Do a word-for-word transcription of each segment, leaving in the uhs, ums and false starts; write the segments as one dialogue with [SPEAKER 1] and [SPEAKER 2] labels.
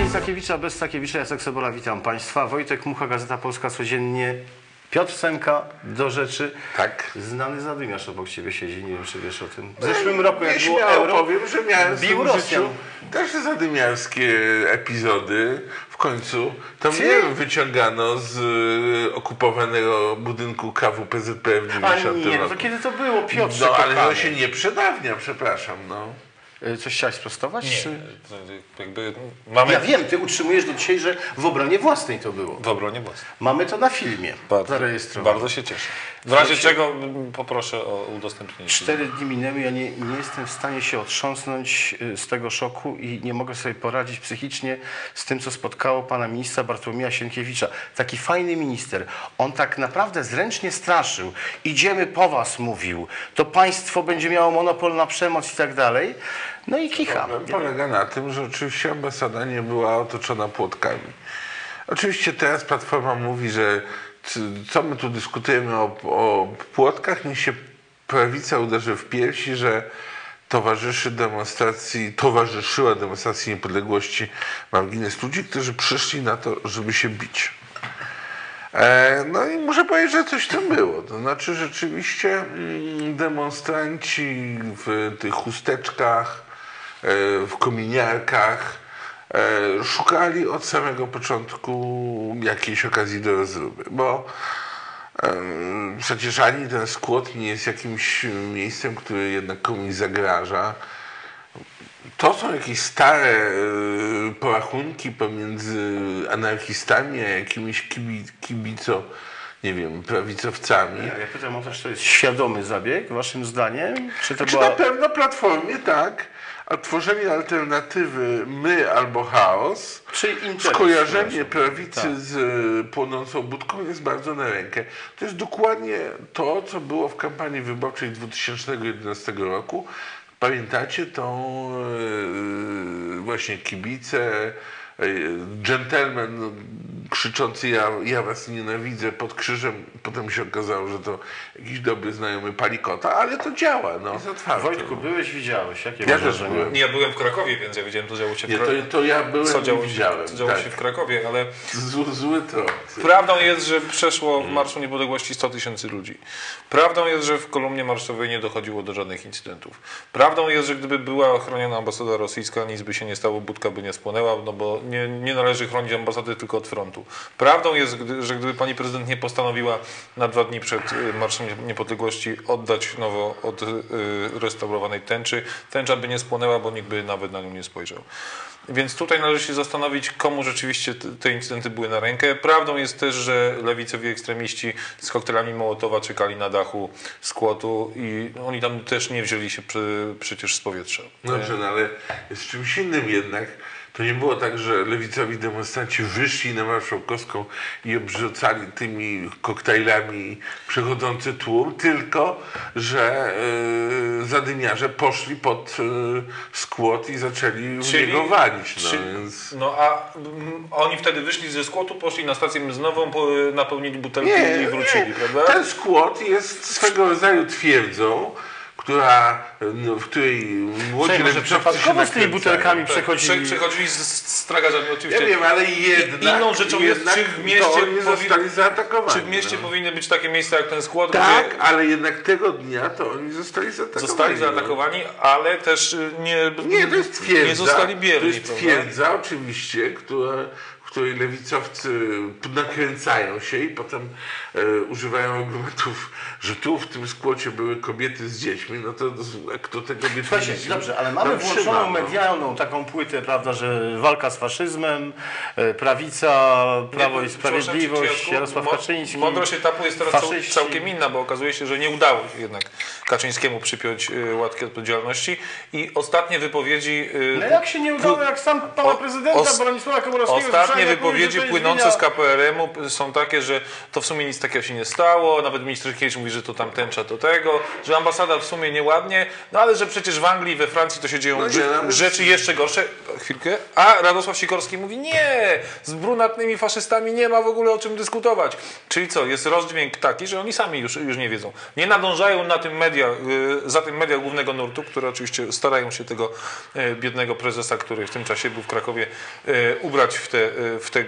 [SPEAKER 1] Dzień Sakiewicza, bez Sakiewicza, Jacek Sobola, witam Państwa. Wojtek Mucha, Gazeta Polska codziennie. Piotr Semka, do rzeczy.
[SPEAKER 2] Tak.
[SPEAKER 1] Znany zadymiarz obok Ciebie siedzi, nie wiem czy wiesz o tym. W zeszłym roku jak było
[SPEAKER 2] śmiało
[SPEAKER 1] euro,
[SPEAKER 2] powiem, że miałem w
[SPEAKER 1] bił
[SPEAKER 2] tym
[SPEAKER 1] Rosjan.
[SPEAKER 2] życiu też zadymiarskie epizody. W końcu to
[SPEAKER 1] Ty?
[SPEAKER 2] mnie wyciągano z y, okupowanego budynku K W P Z P w
[SPEAKER 1] A
[SPEAKER 2] dziewięćdziesiątym
[SPEAKER 1] nie, no
[SPEAKER 2] roku.
[SPEAKER 1] to kiedy to było, Piotrze,
[SPEAKER 2] No ale
[SPEAKER 1] kochany?
[SPEAKER 2] to się nie przedawnia, przepraszam, no.
[SPEAKER 1] Coś chciałeś sprostować?
[SPEAKER 3] Nie,
[SPEAKER 1] Czy...
[SPEAKER 3] jakby mamy
[SPEAKER 1] Ja wiem, Ty utrzymujesz do dzisiaj, że w obronie własnej to było.
[SPEAKER 3] w obronie własnej.
[SPEAKER 1] Mamy to na filmie zarejestrowane.
[SPEAKER 3] Bardzo się cieszę. W razie czego poproszę o udostępnienie.
[SPEAKER 1] Cztery dni minęły, ja nie, nie jestem w stanie się otrząsnąć z tego szoku i nie mogę sobie poradzić psychicznie z tym, co spotkało pana ministra Bartłomieja Sienkiewicza. Taki fajny minister. On tak naprawdę zręcznie straszył. Idziemy po was, mówił. To państwo będzie miało monopol na przemoc i tak dalej. No i kicha.
[SPEAKER 2] Problem polega na tym, że oczywiście ambasada nie była otoczona płotkami. Oczywiście teraz Platforma mówi, że co my tu dyskutujemy o, o płotkach, niech się prawica uderzy w piersi, że towarzyszy demonstracji, towarzyszyła demonstracji niepodległości margines ludzi, którzy przyszli na to, żeby się bić. E, no i muszę powiedzieć, że coś tam było. To znaczy rzeczywiście mm, demonstranci w tych chusteczkach, e, w kominiarkach e, szukali od samego początku jakiejś okazji do rozruby, bo e, przecież ani ten skład nie jest jakimś miejscem, które jednak komuś zagraża. To są jakieś stare y, porachunki pomiędzy anarchistami a jakimiś kibi, kibico, nie wiem, prawicowcami.
[SPEAKER 1] Ja, ja pytam o to, czy to jest świadomy zabieg, waszym zdaniem? Czy to
[SPEAKER 2] Czy
[SPEAKER 1] była...
[SPEAKER 2] na pewno Platformie tak, a tworzenie alternatywy my albo chaos,
[SPEAKER 1] Czy interes,
[SPEAKER 2] skojarzenie
[SPEAKER 1] przepraszam.
[SPEAKER 2] prawicy
[SPEAKER 1] Tak.
[SPEAKER 2] z y, płonącą budką jest bardzo na rękę. To jest dokładnie to, co było w kampanii wyborczej dwa tysiące jedenastego roku. Pamiętacie tą yy, właśnie kibice, yy, dżentelmen krzyczący ja, ja was nienawidzę pod krzyżem, potem się okazało, że to jakiś dobry znajomy Palikota, ale to działa, no. Jest otwarte.
[SPEAKER 1] Wojtku, byłeś, widziałeś, jakie
[SPEAKER 2] Ja
[SPEAKER 1] masz
[SPEAKER 2] też
[SPEAKER 1] wrażenie?
[SPEAKER 2] byłem.
[SPEAKER 3] Nie, ja byłem w Krakowie, więc ja wiedziałem, co działo się w
[SPEAKER 2] Nie, to,
[SPEAKER 3] Krakowie.
[SPEAKER 2] to ja byłem
[SPEAKER 3] Co
[SPEAKER 2] i
[SPEAKER 3] działo,
[SPEAKER 2] widziałem.
[SPEAKER 3] co działo
[SPEAKER 2] tak.
[SPEAKER 3] się w Krakowie, ale
[SPEAKER 2] Zły, zły to.
[SPEAKER 3] prawdą jest, że przeszło w Marszu Niepodległości sto tysięcy ludzi. Prawdą jest, że w kolumnie marszowej nie dochodziło do żadnych incydentów. Prawdą jest, że gdyby była ochroniona ambasada rosyjska, nic by się nie stało, budka by nie spłonęła, no bo nie, nie należy chronić ambasady tylko od frontu. Prawdą jest, gdy, że gdyby pani prezydent nie postanowiła na dwa dni przed y, Marszem Niepodległości oddać nowo odrestaurowanej tęczy, tęcza by nie spłonęła, bo nikt by nawet na nią nie spojrzał. Więc tutaj należy się zastanowić, komu rzeczywiście te, te incydenty były na rękę. Prawdą jest też, że lewicowi ekstremiści z koktajlami Mołotowa czekali na dachu skłotu i oni tam też nie wzięli się przy, przecież z powietrza.
[SPEAKER 2] Dobrze, no ale jest czymś innym jednak. To nie było tak, że lewicowi demonstranci wyszli na Marszałkowską i obrzucali tymi koktajlami przechodzący tłum, tylko że yy, zadymiarze poszli pod yy, skłot i zaczęli w niego walić. No,
[SPEAKER 3] czyli,
[SPEAKER 2] więc...
[SPEAKER 3] no a mm, oni wtedy wyszli ze skłotu, poszli na stację benzynową, po, napełnili butelki
[SPEAKER 2] nie,
[SPEAKER 3] i wrócili,
[SPEAKER 2] nie.
[SPEAKER 3] prawda?
[SPEAKER 2] Ten skłot jest swego rodzaju twierdzą, która, no, w której młodzi
[SPEAKER 1] Cześć, może
[SPEAKER 2] lewicowcy się
[SPEAKER 1] przypadkowo z tymi
[SPEAKER 2] nakręcają.
[SPEAKER 1] butelkami
[SPEAKER 3] Tak,
[SPEAKER 1] przechodzili...
[SPEAKER 3] prze- Przechodzili z, z tragarzami oczywiście.
[SPEAKER 2] Ja wiem, ale jednak,
[SPEAKER 3] Inną rzeczą jest,
[SPEAKER 2] jednak
[SPEAKER 3] czy w mieście
[SPEAKER 2] to oni
[SPEAKER 3] powi-
[SPEAKER 2] zostali zaatakowani.
[SPEAKER 3] Czy w mieście
[SPEAKER 2] no.
[SPEAKER 3] powinny być takie miejsca jak ten skład,
[SPEAKER 2] Tak,
[SPEAKER 3] gdzie
[SPEAKER 2] ale jednak tego dnia to oni zostali zaatakowani.
[SPEAKER 3] zostali zaatakowani, ale też y, nie,
[SPEAKER 2] No. Nie, to jest twierdza.
[SPEAKER 3] nie zostali bierni.
[SPEAKER 2] To jest
[SPEAKER 3] prawda?
[SPEAKER 2] twierdza oczywiście, która, w której lewicowcy nakręcają się i potem e, używają argumentów, że tu w tym skłocie były kobiety z dziećmi, no to kto te kobiety z
[SPEAKER 1] Słuchajcie,
[SPEAKER 2] dziećmi
[SPEAKER 1] dobrze, ale mamy
[SPEAKER 2] tam
[SPEAKER 1] włączoną
[SPEAKER 2] trzyma, no.
[SPEAKER 1] medialną taką płytę, prawda, że walka z faszyzmem, e, prawica, Prawo
[SPEAKER 3] Nie,
[SPEAKER 1] i Sprawiedliwość,
[SPEAKER 3] przepraszam cię,
[SPEAKER 1] Jarosław
[SPEAKER 3] mo-
[SPEAKER 1] Kaczyński.
[SPEAKER 3] Mądrość etapu jest teraz cał,
[SPEAKER 1] faszyści.
[SPEAKER 3] całkiem inna, bo okazuje się, że nie udało się jednak Kaczyńskiemu przypiąć y, łatki odpowiedzialności i ostatnie wypowiedzi... Y,
[SPEAKER 1] No jak się nie udało, jak sam pana
[SPEAKER 3] o-
[SPEAKER 1] prezydenta
[SPEAKER 3] os-
[SPEAKER 1] Bronisława Komorowskiego
[SPEAKER 3] ostatnie
[SPEAKER 1] jak mówi,
[SPEAKER 3] wypowiedzi
[SPEAKER 1] że to jest
[SPEAKER 3] płynące
[SPEAKER 1] wina-
[SPEAKER 3] z K P R M u są takie, że to w sumie nic takiego się nie stało, nawet minister Kiewicz mówi, że to tam tęcza do tego, że ambasada w sumie nieładnie, no ale że przecież w Anglii i we Francji to się dzieją
[SPEAKER 2] No nie,
[SPEAKER 3] rze-
[SPEAKER 2] nawet-
[SPEAKER 3] rzeczy jeszcze gorsze. Chwilkę. A Radosław Sikorski mówi, nie, z brunatnymi faszystami nie ma w ogóle o czym dyskutować. Czyli co, jest rozdźwięk taki, że oni sami już, już nie wiedzą. Nie nadążają na tym media, y, za tym media głównego nurtu, które oczywiście starają się tego y, biednego prezesa, który w tym czasie był w Krakowie, y, ubrać w te, y, w te y,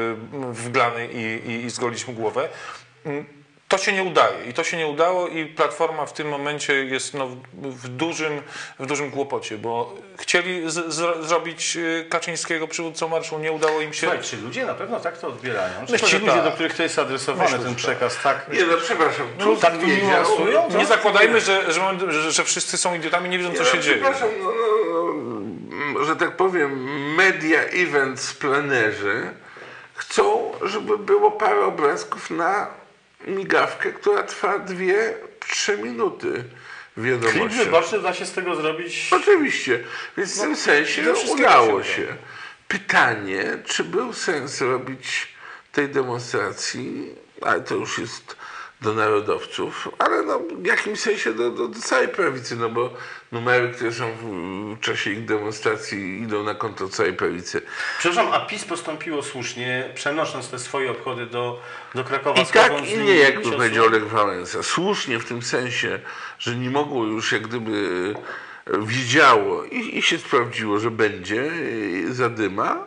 [SPEAKER 3] w glany i, i, i zgolić mu głowę. Y, To się nie udaje i to się nie udało i Platforma w tym momencie jest no, w, dużym, w dużym kłopocie, bo chcieli z, z, zrobić Kaczyńskiego przywódcą marszu, nie udało im się.
[SPEAKER 1] Słuchaj, czy ludzie na pewno tak to odbierają? Czy
[SPEAKER 3] Myślę,
[SPEAKER 1] ci
[SPEAKER 3] że
[SPEAKER 1] ludzie,
[SPEAKER 3] tak.
[SPEAKER 1] do których to jest adresowany
[SPEAKER 3] Myślę,
[SPEAKER 1] ten
[SPEAKER 3] że
[SPEAKER 1] przekaz, tak?
[SPEAKER 2] Nie no, przepraszam.
[SPEAKER 1] No,
[SPEAKER 2] Tusk
[SPEAKER 1] tak to
[SPEAKER 2] wiedział-
[SPEAKER 1] niuansują?
[SPEAKER 3] Nie zakładajmy, że, że, mamy, że, że wszyscy są idiotami, nie wiedzą co
[SPEAKER 2] Nie,
[SPEAKER 3] się
[SPEAKER 2] no,
[SPEAKER 3] dzieje.
[SPEAKER 2] Przepraszam, no, no, no, że tak powiem, media events planerzy chcą, żeby było parę obrazków na migawkę, która trwa dwie, trzy minuty
[SPEAKER 1] Klip
[SPEAKER 2] wiadomości.
[SPEAKER 1] wyborczy da się z tego zrobić...
[SPEAKER 2] Oczywiście, więc w tym sensie
[SPEAKER 3] do wszystkiego
[SPEAKER 2] udało
[SPEAKER 3] się
[SPEAKER 2] się. Pytanie, czy był sens robić tej demonstracji, ale to już jest do narodowców, ale no, w jakimś sensie do, do, do całej prawicy, no bo numery, które są w, w czasie ich demonstracji, idą na konto całej prawicy.
[SPEAKER 1] Przepraszam, a PiS postąpiło słusznie, przenosząc te swoje obchody do, do Krakowa.
[SPEAKER 2] I tak
[SPEAKER 1] schodząc z
[SPEAKER 2] i
[SPEAKER 1] linii
[SPEAKER 2] nie, jak to
[SPEAKER 1] ciosu.
[SPEAKER 2] powiedział Lech Wałęsa. Słusznie w tym sensie, że nie mogło już jak gdyby widziało i, i się sprawdziło, że będzie y, zadyma,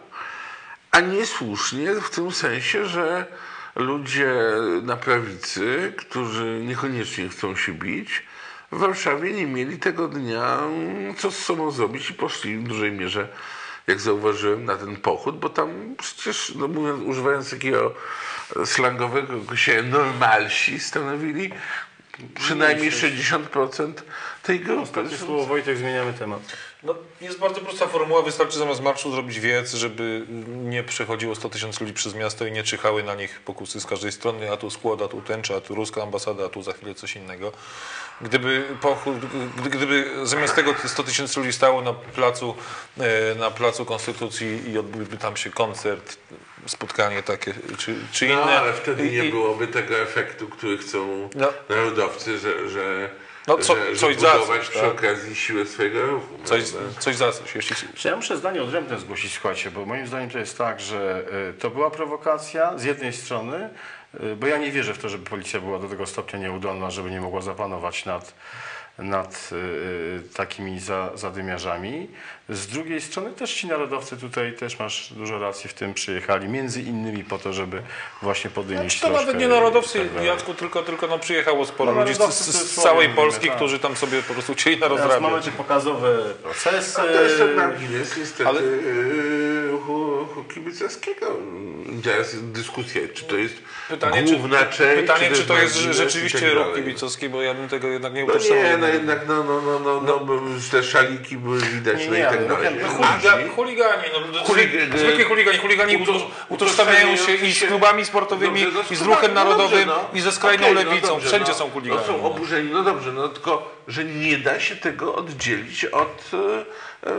[SPEAKER 2] a niesłusznie w tym sensie, że ludzie na prawicy, którzy niekoniecznie chcą się bić, w Warszawie nie mieli tego dnia co z sobą zrobić i poszli w dużej mierze, jak zauważyłem, na ten pochód, bo tam przecież, no mówiąc, używając takiego slangowego się normalsi stanowili przynajmniej sześćdziesiąt procent tej grupy.
[SPEAKER 1] Ostatnie słowo, Wojtek, zmieniamy temat.
[SPEAKER 3] No, jest bardzo prosta formuła, wystarczy zamiast marszu zrobić wiec, żeby nie przechodziło sto tysięcy ludzi przez miasto i nie czyhały na nich pokusy z każdej strony, a tu skład, a tu tęcza, a tu ruska ambasada, a tu za chwilę coś innego. Gdyby, pochód, gdyby zamiast tego sto tysięcy ludzi stało na placu, na placu Konstytucji i odbyłby tam się koncert, spotkanie takie czy, czy inne.
[SPEAKER 2] No, ale wtedy nie
[SPEAKER 3] I,
[SPEAKER 2] byłoby tego efektu, który chcą
[SPEAKER 3] No.
[SPEAKER 2] narodowcy, że, że,
[SPEAKER 3] No, co-
[SPEAKER 2] że, że
[SPEAKER 3] coś za
[SPEAKER 2] budować
[SPEAKER 3] coś,
[SPEAKER 2] przy
[SPEAKER 3] tak?
[SPEAKER 2] okazji siłę swojego ruchu.
[SPEAKER 3] Coś,
[SPEAKER 2] prawda?
[SPEAKER 3] coś za coś. Jeśli,
[SPEAKER 1] Czy ja muszę zdanie odrębne zgłosić, słuchajcie, bo moim zdaniem to jest tak, że y, to była prowokacja z jednej strony, y, bo ja nie wierzę w to, żeby policja była do tego stopnia nieudolna, żeby nie mogła zapanować nad, nad y, takimi za, zadymiarzami. Z drugiej strony też ci narodowcy tutaj, też masz dużo racji w tym, przyjechali między innymi po to, żeby właśnie podnieść
[SPEAKER 3] Znaczy, to
[SPEAKER 1] troszkę
[SPEAKER 3] nawet nie narodowcy,
[SPEAKER 1] i tak dalej.
[SPEAKER 3] Jacku, tylko, tylko no, przyjechało sporo
[SPEAKER 1] No,
[SPEAKER 3] ludzi z,
[SPEAKER 1] narodowcy
[SPEAKER 3] z,
[SPEAKER 1] to jest
[SPEAKER 3] z całej
[SPEAKER 1] słowo,
[SPEAKER 3] Polski,
[SPEAKER 1] mówimy, tak.
[SPEAKER 3] którzy tam sobie po prostu chcieli
[SPEAKER 1] Teraz
[SPEAKER 3] narozrabiać.
[SPEAKER 1] mamy te pokazowe procesy.
[SPEAKER 2] No to jest ten margines niestety
[SPEAKER 3] Ale-
[SPEAKER 2] ale... ruchu, ruchu kibicowskiego. Teraz jest dyskusja, czy to jest
[SPEAKER 3] Pytanie,
[SPEAKER 2] główna
[SPEAKER 3] czy,
[SPEAKER 2] część,
[SPEAKER 3] pytanie, czy to jest
[SPEAKER 2] margines
[SPEAKER 3] rzeczywiście
[SPEAKER 2] i tak
[SPEAKER 3] ruch
[SPEAKER 2] dalej.
[SPEAKER 3] kibicowski, bo ja bym tego jednak nie
[SPEAKER 2] No
[SPEAKER 3] utożsamiał.
[SPEAKER 2] nie, no jednak no, no, no, no, no, bo te szaliki były widać
[SPEAKER 1] Nie,
[SPEAKER 2] no
[SPEAKER 1] nie,
[SPEAKER 2] i tak
[SPEAKER 1] ale
[SPEAKER 2] dalej.
[SPEAKER 1] no,
[SPEAKER 3] Chuliga, chuligani, no,
[SPEAKER 2] Chulig-
[SPEAKER 3] zwykli chuligani, chuligani
[SPEAKER 2] uto-
[SPEAKER 3] utożsamiają się i z
[SPEAKER 2] utożsamiający
[SPEAKER 3] klubami sportowymi,
[SPEAKER 2] Dobrze, no,
[SPEAKER 3] i z
[SPEAKER 2] no,
[SPEAKER 3] ruchem
[SPEAKER 2] no,
[SPEAKER 3] narodowym,
[SPEAKER 2] dobrze, no.
[SPEAKER 3] i ze skrajną
[SPEAKER 2] Okej, no
[SPEAKER 3] lewicą.
[SPEAKER 2] dobrze,
[SPEAKER 3] Wszędzie
[SPEAKER 2] no.
[SPEAKER 3] są chuligani.
[SPEAKER 2] No są oburzeni, no dobrze, no tylko, że nie da się tego oddzielić od... E,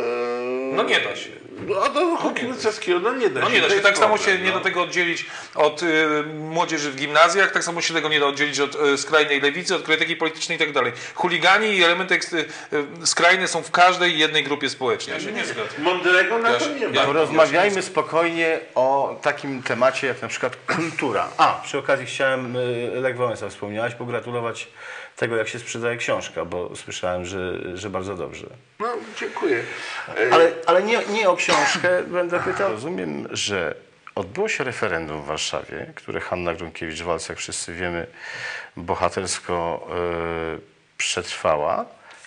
[SPEAKER 3] No nie da się.
[SPEAKER 2] Od ruchu kibicowskiego, no nie da się.
[SPEAKER 3] No nie da
[SPEAKER 2] to
[SPEAKER 3] się.
[SPEAKER 2] jest
[SPEAKER 3] Tak samo
[SPEAKER 2] problem,
[SPEAKER 3] się nie
[SPEAKER 2] no.
[SPEAKER 3] da tego oddzielić od y, młodzieży w gimnazjach, tak samo się tego nie da oddzielić od y, skrajnej lewicy, od krytyki politycznej i tak dalej. Chuligani i elementy eks- y, y, skrajne są w każdej jednej grupie społecznej. Ja się nie zgadzam.
[SPEAKER 2] Mądrego na
[SPEAKER 3] Ja
[SPEAKER 2] to
[SPEAKER 3] się-
[SPEAKER 2] nie ma.
[SPEAKER 3] ja-
[SPEAKER 1] Porozmawiajmy spokojnie o takim temacie jak na przykład kultura. A, przy okazji chciałem, y, Lech Wałęsa wspomniałeś, pogratulować tego, jak się sprzedaje książka, bo słyszałem, że, że bardzo dobrze.
[SPEAKER 2] No, dziękuję. E,
[SPEAKER 1] Ale, ale nie, nie o książkę będę pytał. Rozumiem, że odbyło się referendum w Warszawie, które Hanna Gronkiewicz-Waltz, jak wszyscy wiemy, bohatersko y, przetrwała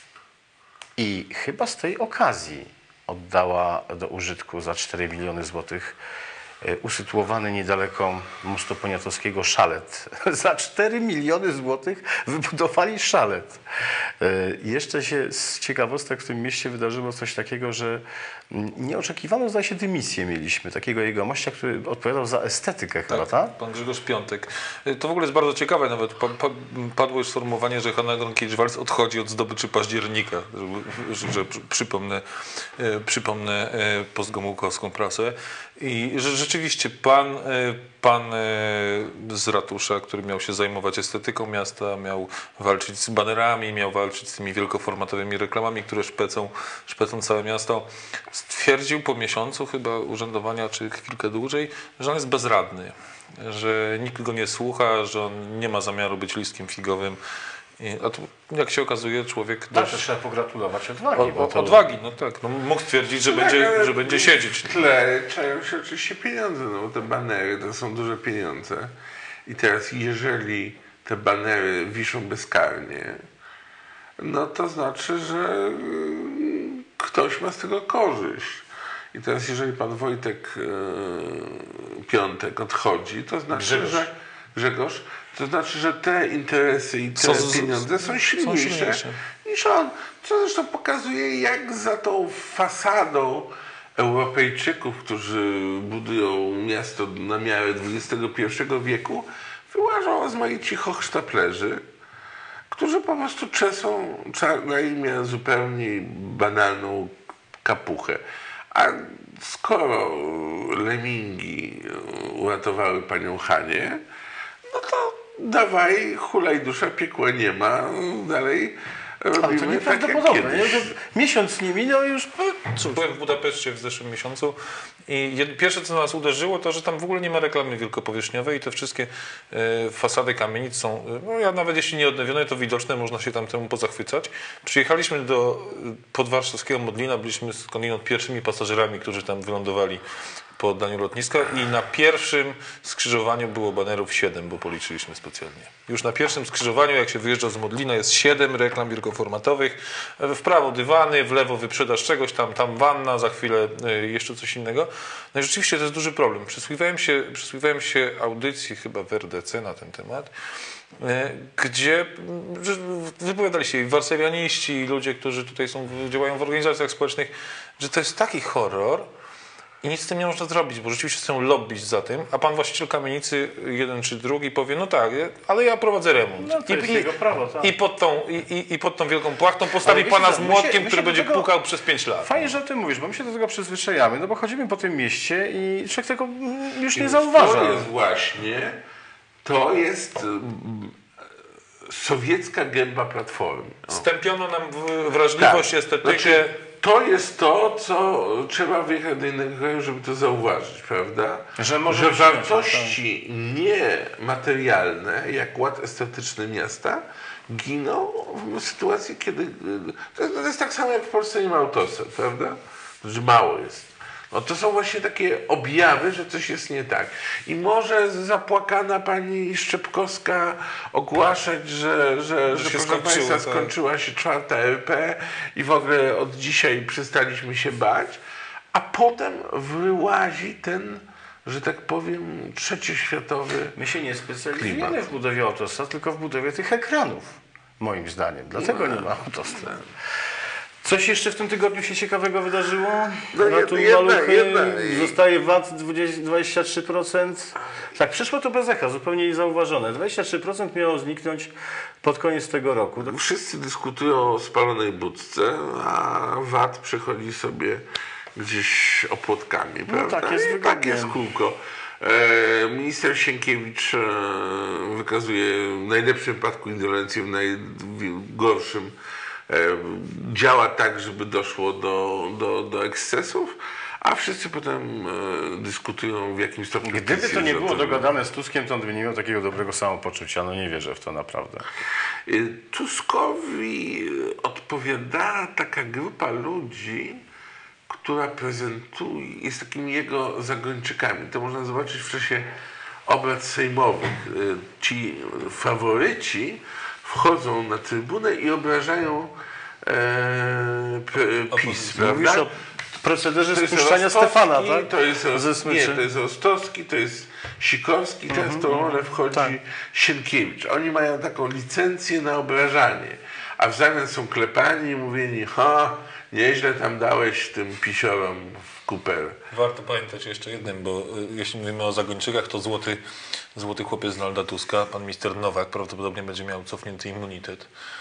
[SPEAKER 1] i chyba z tej okazji oddała do użytku za cztery miliony złotych y, usytuowany niedaleko mostu poniatowskiego szalet. Za cztery miliony złotych wybudowali szalet. Y, Jeszcze się z ciekawostek w tym mieście wydarzyło coś takiego, że mm, nieoczekiwaną, zdaje się, dymisję mieliśmy takiego jegomościa, który odpowiadał za estetykę chyba, tak?
[SPEAKER 3] Pan Grzegorz Piątek. To w ogóle jest bardzo ciekawe, nawet pa, pa, padło już sformułowanie, że Hanna Gronkiewicz-Waltz odchodzi od zdobyczy października, że, że, że przy- przypomnę, e, przypomnę e, postgomułkowską prasę. I że, że rzeczywiście pan, pan z ratusza, który miał się zajmować estetyką miasta, miał walczyć z banerami, miał walczyć z tymi wielkoformatowymi reklamami, które szpecą, szpecą całe miasto, stwierdził po miesiącu chyba urzędowania, czy chwilkę dłużej, że on jest bezradny, że nikt go nie słucha, że on nie ma zamiaru być listkiem figowym. I, a tu, jak się okazuje, człowiek
[SPEAKER 1] Tak,
[SPEAKER 3] dość...
[SPEAKER 1] trzeba pogratulować odwagi.
[SPEAKER 3] O,
[SPEAKER 1] bo
[SPEAKER 3] o,
[SPEAKER 1] to...
[SPEAKER 3] odwagi, no tak. No, mógł stwierdzić, że,
[SPEAKER 2] Tak,
[SPEAKER 3] będzie,
[SPEAKER 2] ale
[SPEAKER 3] że będzie siedzieć.
[SPEAKER 2] W tle czają się oczywiście pieniądze, no bo te banery to są duże pieniądze. I teraz jeżeli te banery wiszą bezkarnie, no to znaczy, że mm, ktoś ma z tego korzyść. I teraz jeżeli pan Wojtek e, Piątek odchodzi, to znaczy,
[SPEAKER 3] Grzegorz.
[SPEAKER 2] że Grzegorz, to znaczy, że te interesy i te
[SPEAKER 3] Są z-
[SPEAKER 2] pieniądze są silniejsze,
[SPEAKER 3] silniejsze.
[SPEAKER 2] niż on. Co zresztą pokazuje, jak za tą fasadą Europejczyków, którzy budują miasto na miarę dwudziestego pierwszego wieku, wyłażą rozmaici hochsztaplerzy, którzy po prostu czesą na imię zupełnie banalną kapuchę. A skoro lemingi uratowały panią Hanię, no to dawaj, hulaj dusza, piekła nie ma, dalej
[SPEAKER 1] Ale to
[SPEAKER 2] robimy tak jak
[SPEAKER 1] nieprawdopodobne. Nie?
[SPEAKER 2] kiedyś.
[SPEAKER 1] To miesiąc nie minął i już... Cóż.
[SPEAKER 3] Byłem w Budapeszcie w zeszłym miesiącu i jed- pierwsze, co nas uderzyło, to, że tam w ogóle nie ma reklamy wielkopowierzchniowej i te wszystkie e, fasady kamienic są, e, no ja nawet jeśli nie odnowione, to widoczne, można się tam temu pozachwycać. Przyjechaliśmy do e, podwarszawskiego Modlina, byliśmy skądinąd pierwszymi pasażerami, którzy tam wylądowali po oddaniu lotniska i na pierwszym skrzyżowaniu było banerów siedem, bo policzyliśmy specjalnie. Już na pierwszym skrzyżowaniu, jak się wyjeżdża z Modlina, jest siedem reklam wielkoformatowych. W prawo dywany, w lewo wyprzedaż czegoś tam, tam wanna, za chwilę y, jeszcze coś innego. No i rzeczywiście to jest duży problem. Przysłuchiwałem się, przysłuchiwałem się audycji chyba w R D C na ten temat, y, gdzie y, wypowiadali się i warszawianiści, i ludzie, którzy tutaj są, działają w organizacjach społecznych, że to jest taki horror, i nic z tym nie można zrobić, bo rzeczywiście chcą lobbyć za tym, a pan właściciel kamienicy, jeden czy drugi, powie, no tak, ale ja prowadzę remont.
[SPEAKER 1] No to jest jego prawo, tak.
[SPEAKER 3] I, pod tą, i, i, I pod tą wielką płachtą postawi
[SPEAKER 1] Ale
[SPEAKER 3] pana
[SPEAKER 1] wiecie
[SPEAKER 3] z
[SPEAKER 1] co, my
[SPEAKER 3] młotkiem,
[SPEAKER 1] się- my
[SPEAKER 3] który
[SPEAKER 1] się do
[SPEAKER 3] będzie
[SPEAKER 1] tego-
[SPEAKER 3] pukał przez pięć lat.
[SPEAKER 1] Fajnie, że o tym mówisz, bo my się do tego przyzwyczajamy, no bo chodzimy po tym mieście i człowiek tego mm, już nie
[SPEAKER 2] Więc
[SPEAKER 1] zauważa.
[SPEAKER 2] To jest właśnie, to jest mm, sowiecka gęba Platformy. O.
[SPEAKER 3] Stępiono nam w- wrażliwość,
[SPEAKER 2] Tak.
[SPEAKER 3] estetykę.
[SPEAKER 2] Znaczy, to jest to, co trzeba wyjechać do innego kraju, żeby to zauważyć, prawda?
[SPEAKER 1] Że może
[SPEAKER 2] że
[SPEAKER 1] być
[SPEAKER 2] wartości niematerialne, jak ład estetyczny miasta, giną w sytuacji, kiedy... To jest, to jest tak samo, jak w Polsce nie ma autostrad, prawda? Że mało jest. No to są właśnie takie objawy, że coś jest nie tak. I może zapłakana pani Szczepkowska ogłaszać, że, że, że,
[SPEAKER 3] się
[SPEAKER 2] proszę
[SPEAKER 3] skończyło,
[SPEAKER 2] państwa,
[SPEAKER 3] tak.
[SPEAKER 2] skończyła się czwarta R P i w ogóle od dzisiaj przestaliśmy się bać, a potem wyłazi ten, że tak powiem, trzecioświatowy...
[SPEAKER 1] My się nie specjalizujemy
[SPEAKER 2] Klimat.
[SPEAKER 1] w budowie autostrad, tylko w budowie tych ekranów, moim zdaniem. Dlatego nie ma autostrad. Coś jeszcze w tym tygodniu się ciekawego wydarzyło?
[SPEAKER 2] No
[SPEAKER 1] Ratuj
[SPEAKER 2] jedna-
[SPEAKER 1] maluchy,
[SPEAKER 2] jedna-
[SPEAKER 1] zostaje V A T dwadzieścia trzy procent. Tak, przyszło to bez echa, zupełnie niezauważone. dwadzieścia trzy procent miało zniknąć pod koniec tego roku.
[SPEAKER 2] Wszyscy dyskutują o spalonej budce, a V A T przechodzi sobie gdzieś opłotkami, prawda?
[SPEAKER 1] tak jest
[SPEAKER 2] I tak
[SPEAKER 1] wygodnie.
[SPEAKER 2] jest kółko. E, minister Sienkiewicz e, wykazuje w najlepszym wypadku indolencję, w najgorszym e, działa tak, żeby doszło do, do, do ekscesów, a wszyscy potem e, dyskutują w jakim stopniu...
[SPEAKER 1] Gdyby
[SPEAKER 2] PiS
[SPEAKER 1] to nie
[SPEAKER 2] jest za
[SPEAKER 1] było
[SPEAKER 2] to, żeby-
[SPEAKER 1] dogadane z Tuskiem, to on by nie miał takiego dobrego samopoczucia. No nie wierzę w to naprawdę.
[SPEAKER 2] Y, Tuskowi odpowiada taka grupa ludzi, która prezentuje, jest takimi jego zagończykami. To można zobaczyć w czasie obrad sejmowych. Y, Ci faworyci wchodzą na trybunę i obrażają e, p- PiS,
[SPEAKER 1] Mówisz
[SPEAKER 2] prawda?
[SPEAKER 1] o procederze
[SPEAKER 2] To jest
[SPEAKER 1] spuszczania
[SPEAKER 2] Rostowski,
[SPEAKER 1] Stefana, tak?
[SPEAKER 2] To jest, Ros-
[SPEAKER 1] Ze
[SPEAKER 2] nie,
[SPEAKER 1] smyczy.
[SPEAKER 2] to jest Rostowski, to jest Sikorski, teraz w tą rolę wchodzi
[SPEAKER 1] tak.
[SPEAKER 2] Sienkiewicz. Oni mają taką licencję na obrażanie, a w zamian są klepani i mówieni, ha, nieźle tam dałeś tym pisiorom w kuper.
[SPEAKER 3] Warto pamiętać jeszcze jednym, bo y, jeśli mówimy o zagończykach, to złoty, złoty chłopiec Donalda Tuska, pan minister Nowak, prawdopodobnie będzie miał cofnięty immunitet.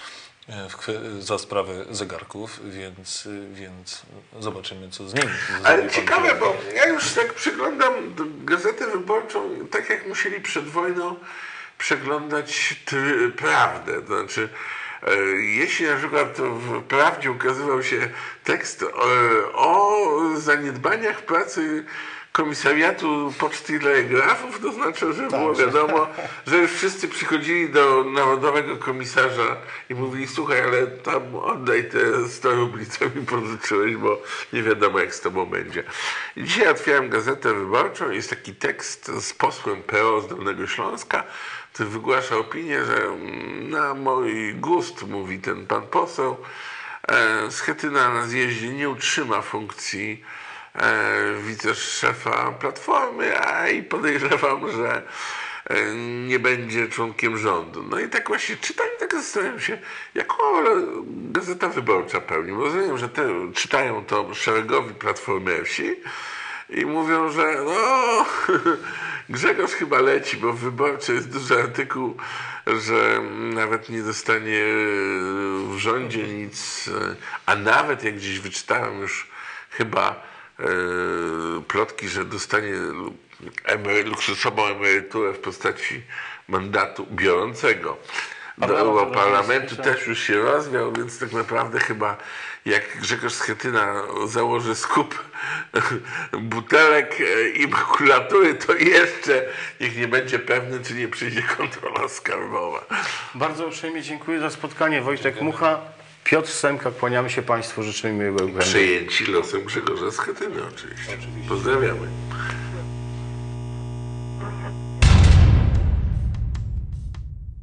[SPEAKER 3] w kwe- za sprawę zegarków, więc, więc zobaczymy, co z nimi zrobi
[SPEAKER 2] Ale
[SPEAKER 3] pan
[SPEAKER 2] ciekawe,
[SPEAKER 3] premier.
[SPEAKER 2] bo ja już tak przyglądam Gazetę Wyborczą, tak jak musieli przed wojną przeglądać try- prawdę. To znaczy, e, jeśli na przykład w Prawdzie ukazywał się tekst o, o zaniedbaniach pracy Komisariatu Poczty i Telegrafów, to znaczy, że było wiadomo, że już wszyscy przychodzili do Narodowego Komisarza i mówili, słuchaj, ale tam oddaj te sto rubli, co mi pożyczyłeś, bo nie wiadomo, jak z tobą będzie. I dzisiaj otwieram Gazetę Wyborczą, jest taki tekst z posłem P O z Dolnego Śląska, który wygłasza opinię, że na mój gust, mówi ten pan poseł, e, Schetyna na zjeździe nie utrzyma funkcji E, wiceszefa Platformy, a i podejrzewam, że e, nie będzie członkiem rządu. No i tak właśnie czytam i tak zastanawiam się, jaką rolę Gazeta Wyborcza pełni. Bo rozumiem, że te, czytają to szeregowi platformersi i mówią, że no Grzegorz chyba leci, bo w Wyborczej jest duży artykuł, że nawet nie dostanie w rządzie nic, a nawet jak gdzieś wyczytałem już chyba plotki, że dostanie emery, luksusową emeryturę w postaci mandatu biorącego do Europarlamentu, też już się rozwiał, więc tak naprawdę chyba jak Grzegorz Schetyna założy skup butelek i makulatury, to jeszcze niech nie będzie pewny, czy nie przyjdzie kontrola skarbowa.
[SPEAKER 1] Bardzo uprzejmie dziękuję za spotkanie. Wojtek Mucha, Piotr Semka, kłaniamy się Państwu, życzymy miłego weekendu.
[SPEAKER 2] Przejęci losem Grzegorza Schetyny oczywiście. Pozdrawiamy.